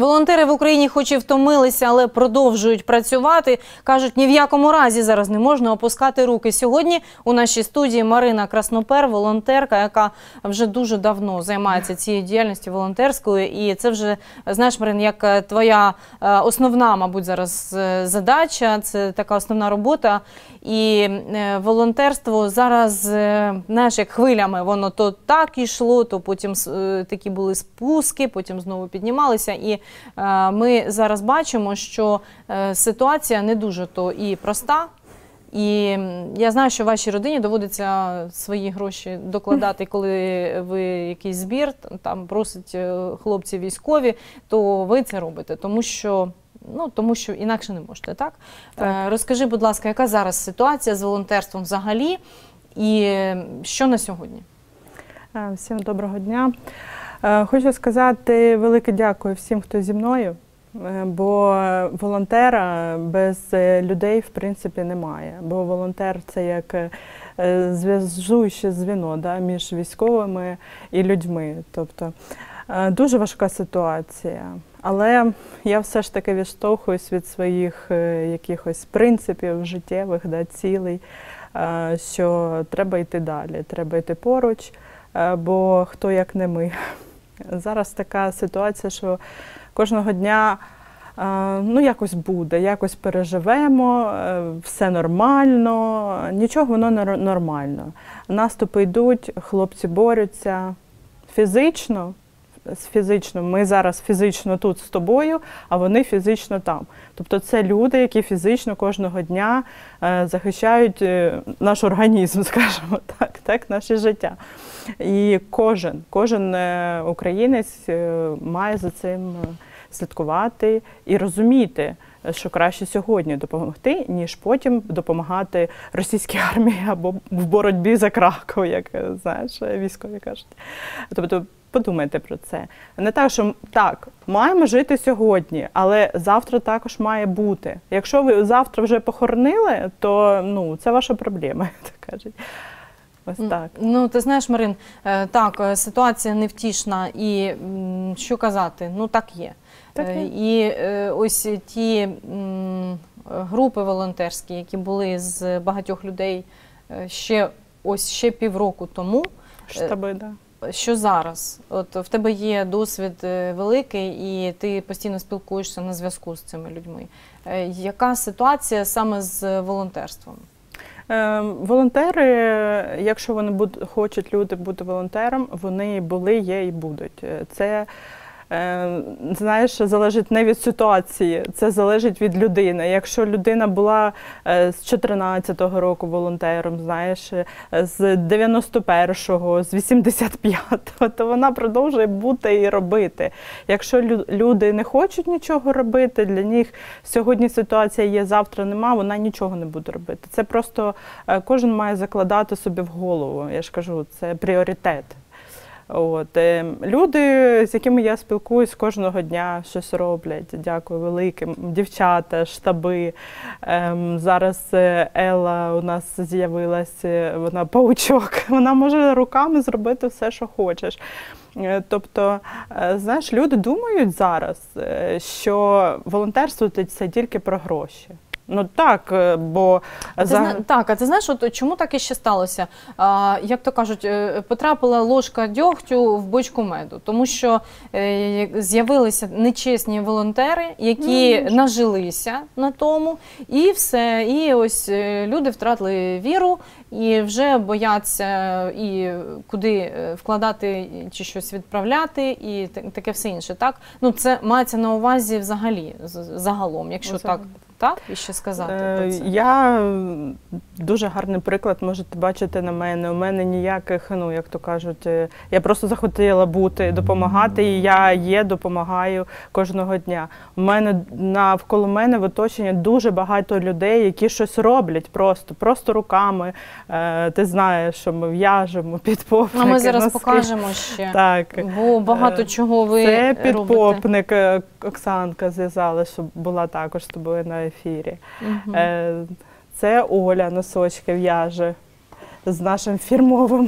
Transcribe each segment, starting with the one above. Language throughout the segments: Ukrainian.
Волонтери в Україні хоч і втомилися, але продовжують працювати. Кажуть, ні в якому разі зараз не можна опускати руки. Сьогодні у нашій студії Марина Краснопер, волонтерка, яка вже дуже давно займається цією діяльністю волонтерською. І це вже, знаєш, Марин, як твоя основна, мабуть, зараз задача, це така основна робота. І волонтерство зараз, знаєш, як хвилями, воно то так йшло, то потім такі були спуски, потім знову піднімалися. І ми зараз бачимо, що ситуація не дуже то і проста. І я знаю, що вашій родині доводиться свої гроші докладати, коли ви якийсь збір, там просять хлопці військові, то ви це робите, тому що інакше не можете, так? Розкажи, будь ласка, яка зараз ситуація з волонтерством взагалі і що на сьогодні? Всім доброго дня. Хочу сказати велике дякую всім, хто зі мною, бо волонтера без людей, в принципі, немає. Бо волонтер – це як зв'язуюче звіно, да, між військовими і людьми. Тобто дуже важка ситуація. Але я все ж таки відштовхуюсь від своїх якихось принципів життєвих, да, цілей, що треба йти далі, треба йти поруч, бо хто як не ми. Зараз така ситуація, що кожного дня якось буде, якось переживемо, все нормально, нічого воно не нормально. Наступи йдуть, хлопці борються фізично. Ми зараз фізично тут з тобою, а вони фізично там. Тобто це люди, які фізично кожного дня захищають наш організм, скажімо так, наше життя. І кожен українець має за цим слідкувати і розуміти, що краще сьогодні допомогти, ніж потім допомагати російській армії або в боротьбі за Краков, як, знаєш, військові кажуть. Тобто подумайте про це. Не так, що так, маємо жити сьогодні, але завтра також має бути. Якщо ви завтра вже похоронили, то це ваша проблема, так кажуть. Ось так. Ну, ти знаєш, Марин, так, ситуація невтішна і що казати, так є. І ось ті групи волонтерські, які були з багатьох людей ще півроку тому, штаби, да. Що зараз? От в тебе є досвід великий і ти постійно спілкуєшся на зв'язку з цими людьми. Яка ситуація саме з волонтерством? Волонтери, якщо вони хочуть люди бути волонтером, вони були, є і будуть. Це, знаєш, залежить не від ситуації, це залежить від людини. Якщо людина була з 14-го року волонтером, знаєш, з 91-го, з 85-го, то вона продовжує бути і робити. Якщо люди не хочуть нічого робити, для них сьогодні ситуація є, завтра нема, вона нічого не буде робити. Це просто кожен має закладати собі в голову, я ж кажу, це пріоритет. Люди, з якими я спілкуюсь кожного дня, щось роблять. Дякую великим. Дівчата, штаби. Зараз Елла у нас з'явилася, вона паучок. Вона може руками зробити все, що хочеш. Тобто, знаєш, люди думають зараз, що волонтерство – це тільки про гроші. Так, бо... Так, а ти знаєш, чому так і ще сталося? Як то кажуть, потрапила ложка дьогтю в бочку меду. Тому що з'явилися нечесні волонтери, які нажилися на тому, і все. І ось люди втратили віру, і вже бояться і куди вкладати, чи щось відправляти, і таке все інше. Так? Це мається на увазі взагалі, загалом, якщо так. Так? І що сказати про це? Я дуже гарний приклад можете бачити на мене. У мене ніяких, як то кажуть, я просто захотіла бути, допомагати, і я допомагаю кожного дня. У мене навколо мене в оточенні дуже багато людей, які щось роблять просто руками. Ти знаєш, що ми в'яжемо підпопники. А ми зараз покажемо ще, так. Бо багато чого ви робите. Це підпопник, Оксанка зв'язала, щоб була також з тобою на ефірі. Це Оля носочки в'яже з нашим фірмовим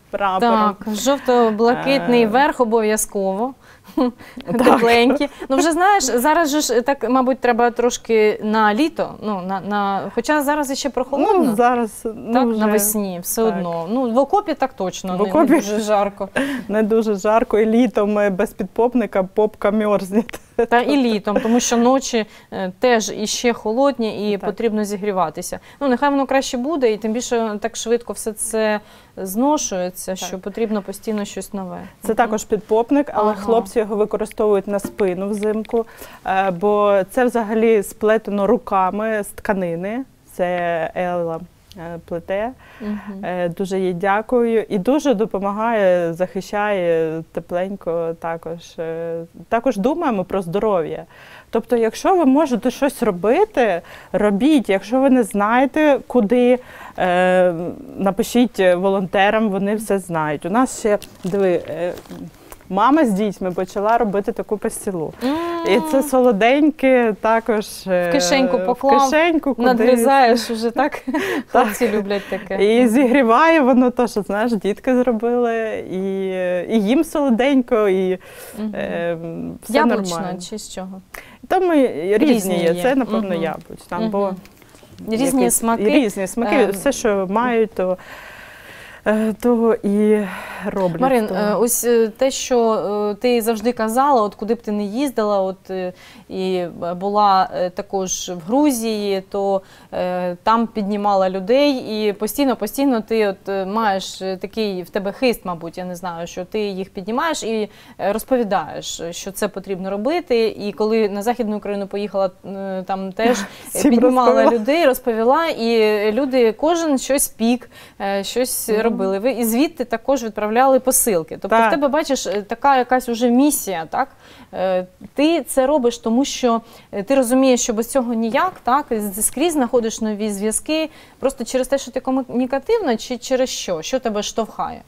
прапором. Так, жовто-блакитний верх обов'язково. Тепленькі. Ну, вже знаєш, зараз же ж так, мабуть, треба трошки на літо, ну, хоча зараз ще прохолодно. Ну, зараз, Так, вже, навесні, все так. одно. Ну, в окопі так точно, В окопі не дуже жарко. Не дуже жарко, і літом без підпопника попка мерзне. Та і літом, тому що ночі теж іще холодні і Так. потрібно зігріватися. Ну, нехай воно краще буде, і тим більше так швидко все це зношується, що потрібно постійно щось нове. Це також підпопник, але Ага. хлопці його використовують на спину взимку, бо це взагалі сплетено руками з тканини. Це Елла плете. Дуже їй дякую. І дуже допомагає, захищає тепленько також. Також думаємо про здоров'я. Тобто, якщо ви можете щось робити, робіть. Якщо ви не знаєте, куди, напишіть волонтерам, вони все знають. У нас ще, диви, мама з дітьми почала робити таку пастилу. І це солоденьке також В кишеньку поклав, в кишеньку, кудись. надрізаєш уже, так? Хлопці люблять таке. І зігріває воно то, що, знаєш, дітки зробили, і їм солоденько, і все Яблучно нормально. чи з чого? Там різні є, це, напевно, Мгм. яблучна. Бо Різні якось- смаки. Різні смаки, все, що мають, то і роблять. Марин, то. ось те, що ти завжди казала, от куди б ти не їздила, от і була також в Грузії, то там піднімала людей, і постійно ти от маєш такий в тебе хист, мабуть, я не знаю, що ти їх піднімаєш і розповідаєш, що це потрібно робити. І коли на Західну Україну поїхала, там теж Всім піднімала розповіла. людей, розповіла, і люди кожен щось пік, щось робили. Ви і звідти також відправляли посилки. Тобто Так. в тебе, бачиш, така якась уже місія, так? Ти це робиш, тому що ти розумієш, що без цього ніяк, так? Скрізь знаходиш нові зв'язки, просто через те, що ти комунікативна, чи через що? Що тебе штовхає?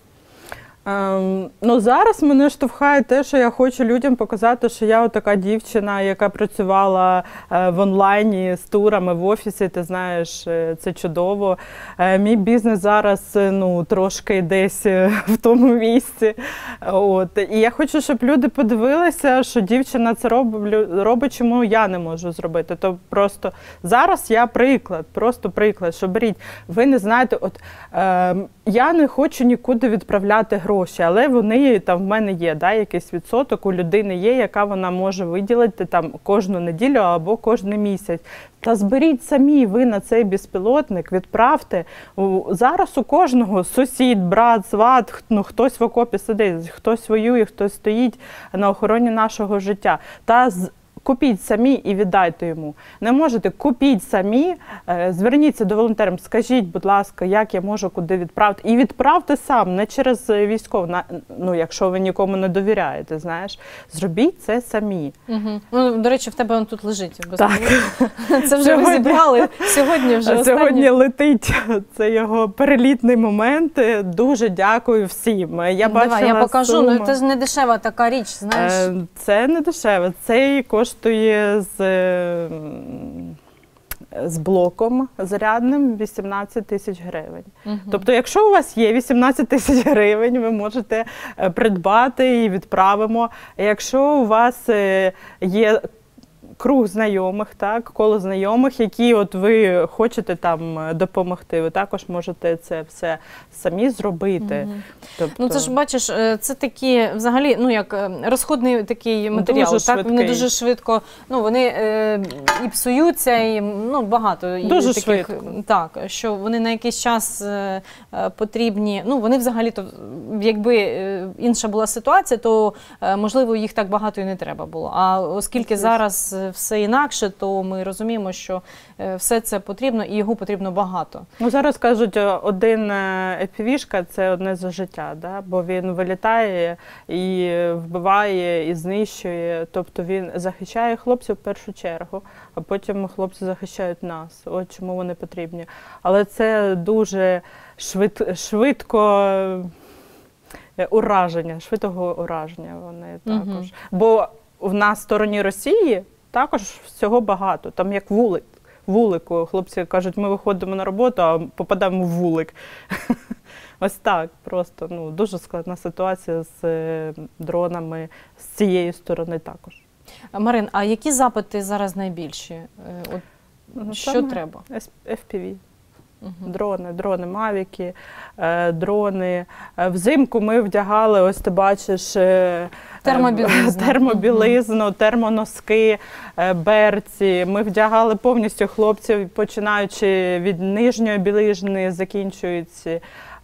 Ну, зараз мене штовхає те, що я хочу людям показати, що я така дівчина, яка працювала в онлайні з турами в офісі, ти знаєш, це чудово. Мій бізнес зараз трошки десь в тому місці. І я хочу, щоб люди подивилися, що дівчина це робить, чому я не можу зробити. То просто зараз я просто приклад, що беріть. Ви не знаєте, я не хочу нікуди відправляти гроші, але вони там в мене є, якийсь відсоток у людини є, яка вона може виділити там кожну неділю або кожен місяць. Та зберіть самі ви на цей безпілотник, відправте. Зараз у кожного сусід, брат, сват, хтось в окопі сидить, хтось воює, хтось стоїть на охороні нашого життя. Купіть самі і віддайте йому. Не можете, купіть самі, зверніться до волонтерів, скажіть, будь ласка, як я можу куди відправити. І відправте сам, не через військов, якщо ви нікому не довіряєте, знаєш. Зробіть це самі. Угу. Ну, до речі, в тебе він тут лежить. Так. Це вже ви зібрали, сьогодні вже останнє. Сьогодні летить, це його перелітний момент. Дуже дякую всім. Давай, я покажу, це ж не дешева така річ, знаєш. Це не дешево, це коштує з блоком зарядним 18 тисяч гривень. Тобто, якщо у вас є 18 тисяч гривень, ви можете придбати і відправимо. Якщо у вас є круг знайомих, коло знайомих, які ви хочете там допомогти, ви також можете це все самі зробити. Тобто... це ж, бачиш, це такі, взагалі, як розходний такий матеріал, так? Вони дуже швидко, вони і псуються, і багато. Дуже таких, швидко. Так, що вони на якийсь час потрібні, вони взагалі-то, якби інша була ситуація, то, можливо, їх так багато і не треба було. А оскільки зараз все інакше, то ми розуміємо, що все це потрібно і його потрібно багато. Зараз кажуть, один FPV-шка – це одне за життя, бо він вилітає і вбиває, і знищує. Тобто він захищає хлопців в першу чергу, а потім хлопці захищають нас. От чому вони потрібні. Але це дуже швидко швидкого ураження вони також. Бо в нас в стороні Росії також всього багато, там як вулику. Хлопці кажуть, ми виходимо на роботу, а попадаємо в вулик. Ось так, просто дуже складна ситуація з дронами з цієї сторони також. Марин, а які запити зараз найбільші? Що треба? FPV. Дрони, мавіки, дрони. Взимку ми вдягали, ось ти бачиш, термобілизну, термоноски, берці. Ми вдягали повністю хлопців, починаючи від нижньої білизни, закінчуючи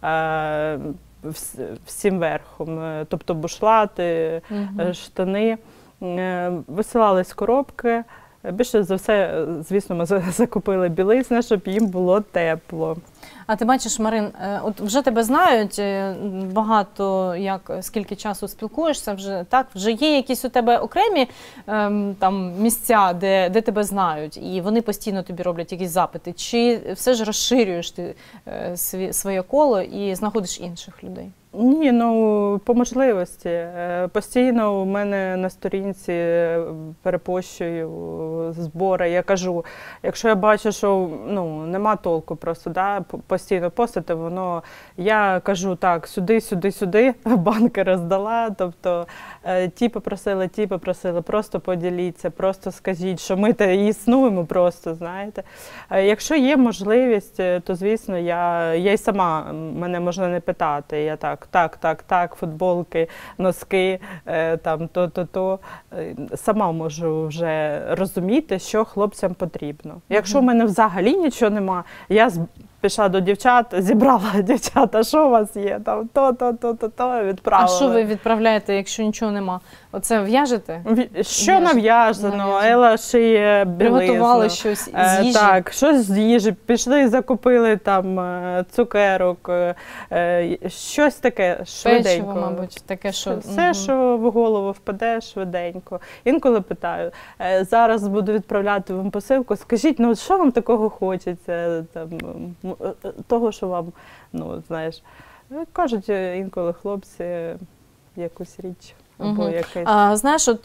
всім верхом. Тобто бушлати, штани. Висилались коробки. Більше за все, звісно, ми закупили білизну, щоб їм було тепло. А ти бачиш, Марин, от вже тебе знають багато, скільки часу спілкуєшся, вже є якісь у тебе окремі там місця, де тебе знають, і вони постійно тобі роблять якісь запити, чи все ж розширюєш ти своє коло і знаходиш інших людей? Ні, по можливості. Постійно у мене на сторінці перепощую збори. Я кажу, якщо я бачу, що нема толку просто, постійно постити, я кажу так, сюди, банки роздала, тобто ті попросили, просто поділіться, просто скажіть, що ми існуємо просто, знаєте. Якщо є можливість, то, звісно, я й сама, мене можна не питати, я так, футболки, носки, там, то. Сама можу вже розуміти, що хлопцям потрібно. Якщо в мене взагалі нічого нема, я пішла до дівчат, зібрала дівчата, що у вас є, там, то, відправила. А що ви відправляєте, якщо нічого нема? Оце в'яжете? Що нав'яжено, Ела шиє білизну. Приготували щось з їжі? Так, щось з їжі. Пішли, закупили там цукерок, щось таке швиденько. Печиво, мабуть, таке, що... Все, що в голову впаде, швиденько. Інколи питаю, зараз буду відправляти вам посилку, скажіть, що вам такого хочеться, там, того, що вам, знаєш, кажуть інколи хлопці якусь річ. Або знаєш, от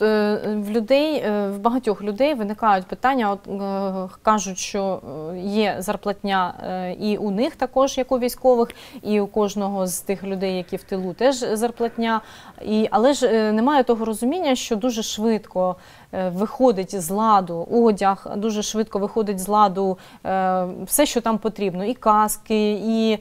в багатьох людей виникають питання, кажуть, що є зарплатня і у них також, як у військових, і у кожного з тих людей, які в тилу, теж зарплатня. Але ж немає того розуміння, що дуже швидко виходить з ладу одяг, дуже швидко виходить з ладу все, що там потрібно. І каски, і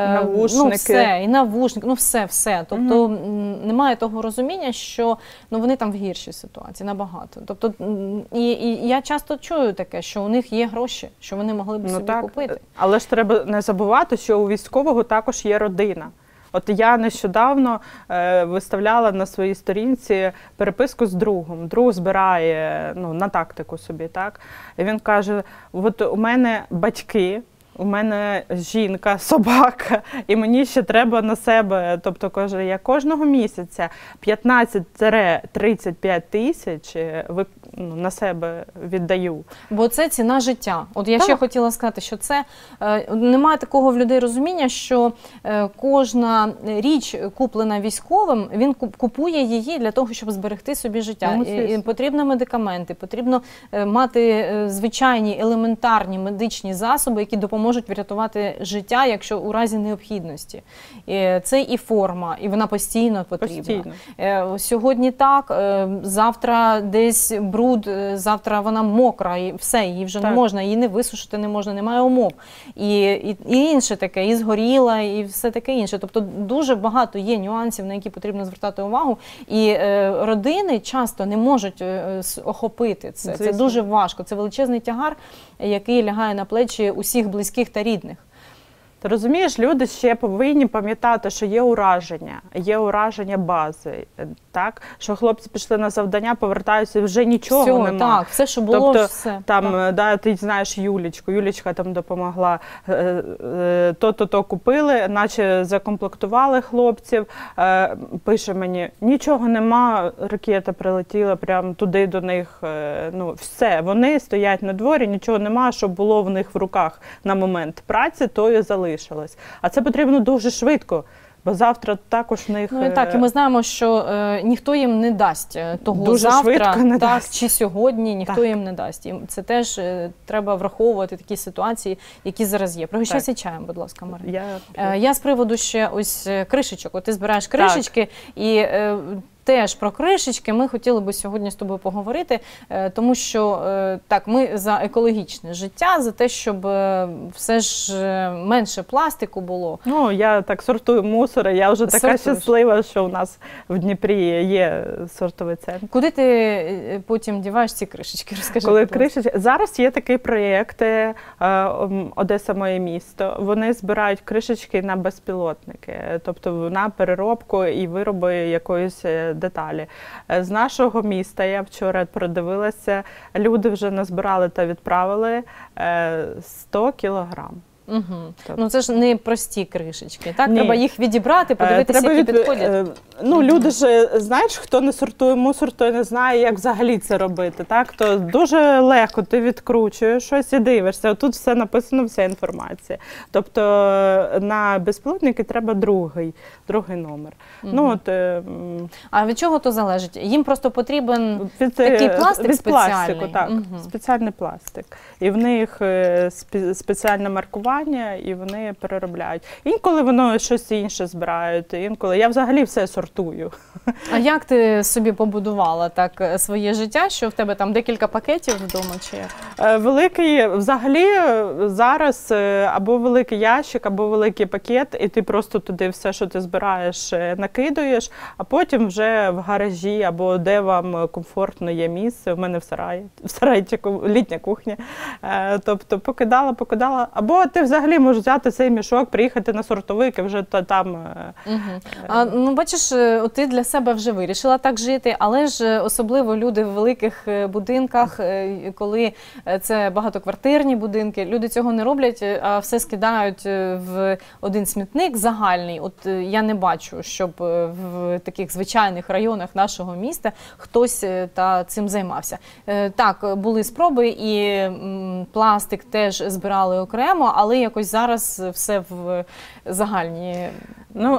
навушники, все. Тобто немає того розуміння, що вони там в гіршій ситуації набагато. Тобто, і я часто чую таке, що у них є гроші, що вони могли б собі купити. Але ж треба не забувати, що у військового також є родина. От я нещодавно виставляла на своїй сторінці переписку з другом. Друг збирає на тактику собі, так? І він каже, от у мене батьки, у мене жінка, собака, і мені ще треба на себе, тобто, каже, я кожного місяця 15-35 тисяч на себе віддаю. Бо це ціна життя. От я ще хотіла сказати, що це немає такого в людей розуміння, що кожна річ, куплена військовим, він купує її для того, щоб зберегти собі життя. І потрібні медикаменти, потрібно мати звичайні елементарні медичні засоби, які допоможуть врятувати життя, якщо у разі необхідності. Це і форма, і вона постійно потрібна. Сьогодні так, завтра десь бруд, завтра вона мокра, і все, її вже не можна, її не висушити не можна, немає умов. І інше таке, і згоріла, і все таке інше. Тобто дуже багато є нюансів, на які потрібно звертати увагу, і родини часто не можуть охопити це. Це дуже важко, це величезний тягар, який лягає на плечі усіх близьких та рідних. Ти розумієш, люди ще повинні пам'ятати, що є ураження бази, так? Що хлопці пішли на завдання, повертаються, вже нічого немає. Так, все, що було, тобто, все. Там, ти знаєш Юлічку, Юлічка там допомогла, то купили, наче закомплектували хлопців, пише мені, нічого нема, ракета прилетіла прямо туди до них, все, вони стоять на дворі, нічого нема, що було в них в руках на момент праці, то і залишилось. А це потрібно дуже швидко. Бо завтра також в них... Ну і так, і ми знаємо, що ніхто їм не дасть того дуже завтра, не так, дасть. чи сьогодні, ніхто Так. їм не дасть. І це теж треба враховувати такі ситуації, які зараз є. Пригощайся чаєм, будь ласка, Марина. Я з приводу ще ось кришечок. От ти збираєш кришечки, і теж про кришечки ми хотіли би сьогодні з тобою поговорити, тому що так, ми за екологічне життя, за те, щоб все ж менше пластику було. Ну, я так сортую мусор, я вже така щаслива, що у нас в Дніпрі є сортовий центр. Куди ти потім діваєш ці кришечки? Розкажи, Коли кришечки... Зараз є такий проєкт «Одеса – моє місто». Вони збирають кришечки на безпілотники, тобто на переробку і вироби якоїсь деталі. З нашого міста, я вчора продивилася, люди вже назбирали та відправили 100 кілограм. Угу. Ну це ж не прості кришечки, так? Ні. Треба їх відібрати, подивитися, які підходять. Ну, люди ж, знаєш, хто не сортує мусор, той не знає, як взагалі це робити, так? То дуже легко ти відкручуєш щось і дивишся. Тут все написано, вся інформація. Тобто на безпілотники треба другий номер. Угу. Ну, от, а від чого то залежить? Їм просто потрібен від, такий пластик від спеціальний? Пластику, так, спеціальний пластик. І в них спеціальне маркування, і вони переробляють. Інколи воно щось інше збирають, інколи. Я взагалі все сортую. А як ти собі побудувала так своє життя, що в тебе там декілька пакетів вдома? Чи великий, взагалі зараз або великий ящик, або великий пакет, і ти просто туди все, що ти збираєш, накидуєш, а потім вже в гаражі, або де вам комфортно є місце, в мене в сараї літня кухня. Тобто покидала, або ти взагалі можеш взяти цей мішок, приїхати на сортовик і вже там... Ну, бачиш, ти для себе вже вирішила так жити, але ж особливо люди в великих будинках, коли це багатоквартирні будинки, люди цього не роблять, а все скидають в один смітник загальний. От я не бачу, щоб в таких звичайних районах нашого міста хтось цим займався. Так, були спроби, і пластик теж збирали окремо, але якось зараз все в загальні. Ну,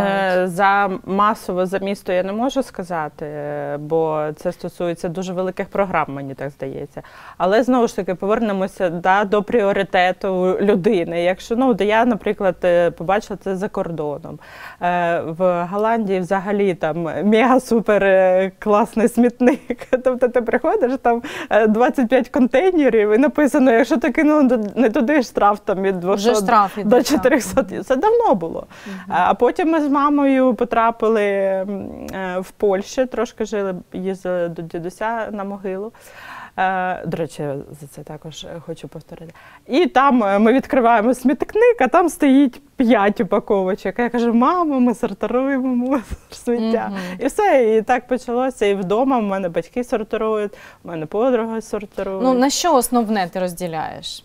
масово за місто я не можу сказати, бо це стосується дуже великих програм, мені так здається. Але, знову ж таки, повернемося до пріоритету людини. Якщо, я, наприклад, побачила це за кордоном. В Голландії взагалі там мега-супер класний смітник. Тобто ти приходиш, там 25 контейнерів і написано, якщо ти кинув не туди, штраф там від 200 до 400. Це давно було. А потім ми з мамою потрапили в Польщу, трошки жили, їздили до дідуся на могилу. До речі, за це також хочу повторити. І там ми відкриваємо смітник, а там стоїть 5 упаковочок. Я кажу, мамо, ми сортуємо сміття. І все, і так почалося. І вдома в мене батьки сортують, у мене подруги сортують. Ну, на що основне ти розділяєш?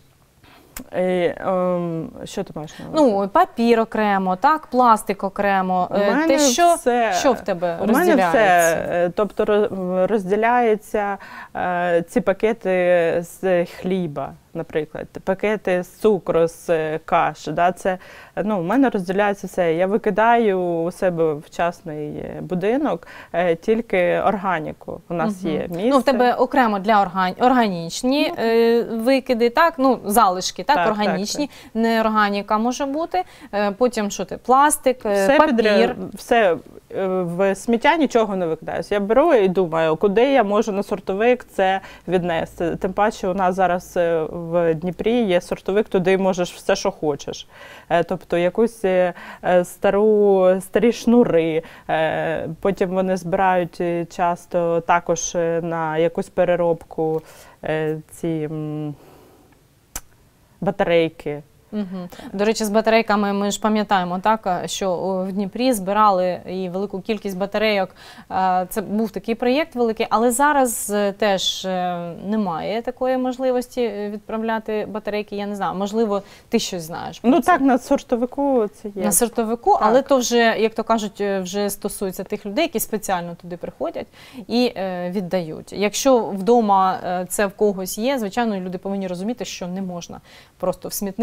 Що ти маєш на увазі? Ну, папір окремо, так, пластик окремо. Що в тебе розділяється? У мене все. Тобто розділяються ці пакети з хліба, наприклад, пакети з цукру, з каші. Да? Це, в мене розділяється все. Я викидаю у себе в частний будинок тільки органіку. У нас є місце. Ну, в тебе окремо для органічні викиди, так? Ну, залишки, так, органічні, неорганіка може бути. Потім, що ти, пластик, папір. Все, в сміття нічого не викидаюся. Я беру і думаю, куди я можу на сортовик це віднести. Тим паче у нас зараз в Дніпрі є сортовик, туди можеш все, що хочеш. Тобто якусь старі шнури, потім вони збирають часто також на якусь переробку ці батарейки. До речі, з батарейками ми ж пам'ятаємо, так, що в Дніпрі збирали і велику кількість батарейок. Це був такий проєкт великий, але зараз теж немає такої можливості відправляти батарейки. Я не знаю, можливо, ти щось знаєш про це. Так, на сортовику це є. На сортовику, так. Але то вже, як то кажуть, вже стосується тих людей, які спеціально туди приходять і віддають. Якщо вдома це в когось є, звичайно, люди повинні розуміти, що не можна просто в смітник викидати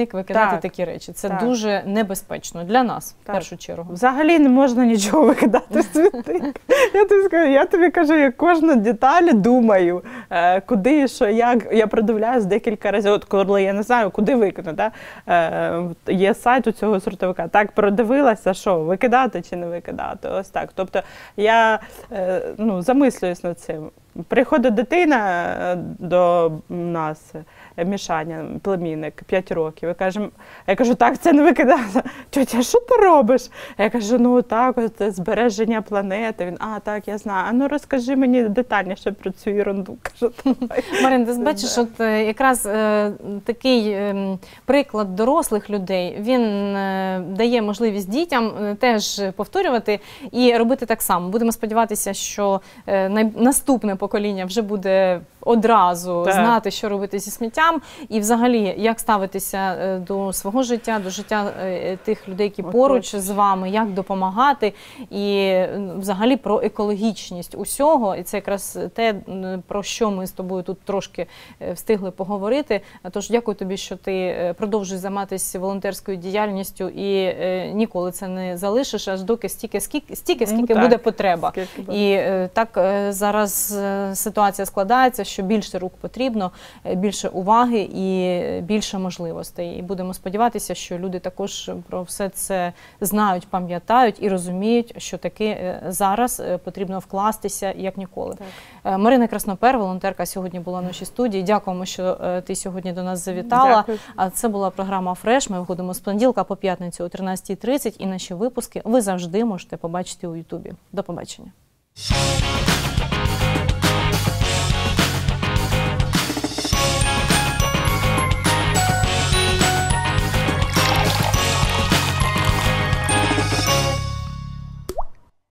викидати Так. такі речі. Це Так. дуже небезпечно для нас, в Так. першу чергу. Взагалі не можна нічого викидати в смітник. Я тобі кажу, я кожну деталь думаю, куди, що, як. Я продивляюсь декілька разів, от коли я не знаю, куди викинути. Є сайт у цього сортовика. Так, продивилася, що, викидати чи не викидати. Ось так. Тобто я замислююсь над цим. Приходить дитина до нас, Мішаня, племінник, 5 років. Я кажу, так, це не викидати. Тьотя, що ти робиш? Я кажу, ну так, це збереження планети. Він, так, я знаю. А ну розкажи мені детальніше про цю ерунду. Кажу, давай. Марин, ти бачиш, от якраз такий приклад дорослих людей, він дає можливість дітям теж повторювати і робити так само. Будемо сподіватися, що наступне покоління вже буде одразу знати, що робити зі сміттям і взагалі, як ставитися до свого життя, до життя тих людей, які поруч з вами, як допомагати і взагалі про екологічність усього. І це якраз те, про що ми з тобою тут трошки встигли поговорити. Тож дякую тобі, що ти продовжуєш займатися волонтерською діяльністю і ніколи це не залишиш, аж доки скільки буде потреба. І так зараз ситуація складається, що більше рук потрібно, більше уваги і більше можливостей. І будемо сподіватися, що люди також про все це знають, пам'ятають і розуміють, що таки зараз потрібно вкластися як ніколи. Так. Марина Краснопер, волонтерка, сьогодні була в нашій студії. Дякуємо, що ти сьогодні до нас завітала. Дякую. А це була програма «Фреш». Ми виходимо з понеділка по п'ятницю о 13:30. І наші випуски ви завжди можете побачити у Ютубі. До побачення.